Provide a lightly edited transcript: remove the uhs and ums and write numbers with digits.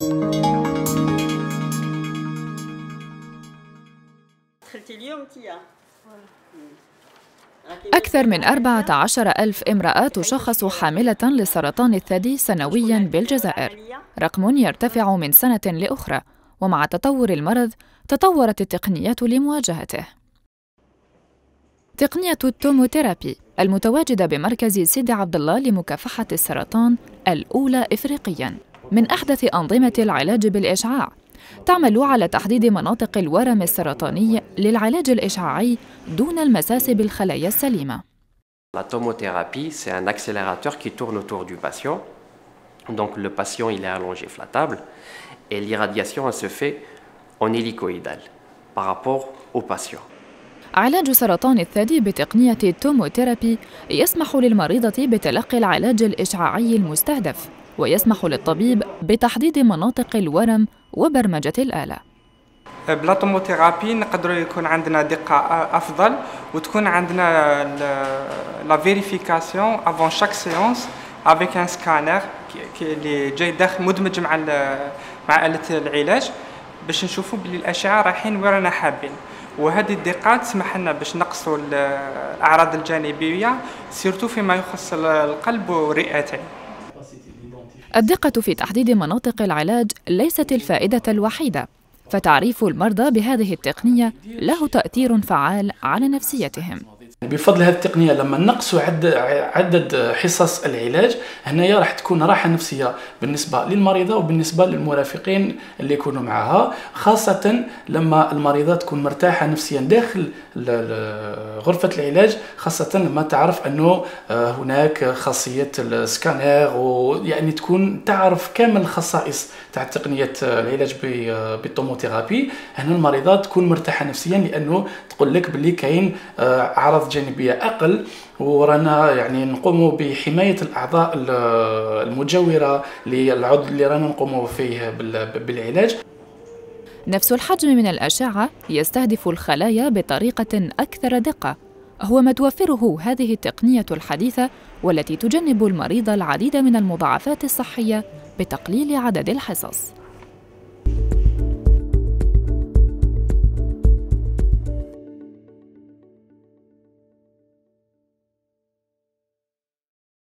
أكثر من 14,000 امرأة تشخص حاملة لسرطان الثدي سنوياً بالجزائر، رقم يرتفع من سنة لأخرى، ومع تطور المرض تطورت التقنيات لمواجهته. تقنية التوموثيرابي المتواجدة بمركز سيدي عبد الله لمكافحة السرطان الأولى إفريقياً من أحدث أنظمة العلاج بالإشعاع، تعمل على تحديد مناطق الورم السرطاني للعلاج الإشعاعي دون المساس بالخلايا السليمة. La tomothérapie, c'est un accélérateur qui tourne autour du patient. Donc le patient, il est allongé flottable et l'irradiation elle se fait en hélicoïdal par rapport au patient. علاج سرطان الثدي بتقنية التوموثيرابي يسمح للمريضة بتلقي العلاج الإشعاعي المستهدف، ويسمح للطبيب بتحديد مناطق الورم وبرمجة الآلة. بلا توموثيرابي نقدروا يكون عندنا دقة أفضل، وتكون عندنا لا فيريفيكاسيون افون شاك سيونس افيك ان سكانر اللي جاي داخل مدمج مع آلة العلاج باش نشوفوا بلي الأشعة رايحين وين رانا حابين، وهذه الدقة تسمح لنا باش نقصوا الأعراض الجانبية سيرتو فيما يخص القلب والرئتين. الدقة في تحديد مناطق العلاج ليست الفائدة الوحيدة، فتعريف المرضى بهذه التقنية له تأثير فعال على نفسيتهم. بفضل هذه التقنية لما نقصوا عدد حصص العلاج، هنايا راح تكون راحة نفسية بالنسبة للمريضة وبالنسبة للمرافقين اللي يكونوا معها، خاصة لما المريضة تكون مرتاحة نفسيا داخل غرفة العلاج، خاصة لما تعرف أنه هناك خاصية السكانر، ويعني تكون تعرف كامل الخصائص تاع تقنية العلاج بالتوموثيرابي. هنا المريضة تكون مرتاحة نفسيا لأنه تقول لك باللي كاين أعراض جانبية أقل، ورانا يعني نقوم بحماية الأعضاء المجاورة للعضو اللي رانا نقوم فيه بالعلاج. نفس الحجم من الأشعة يستهدف الخلايا بطريقة أكثر دقة، هو ما توفره هذه التقنية الحديثة والتي تجنب المريض العديد من المضاعفات الصحية بتقليل عدد الحصص.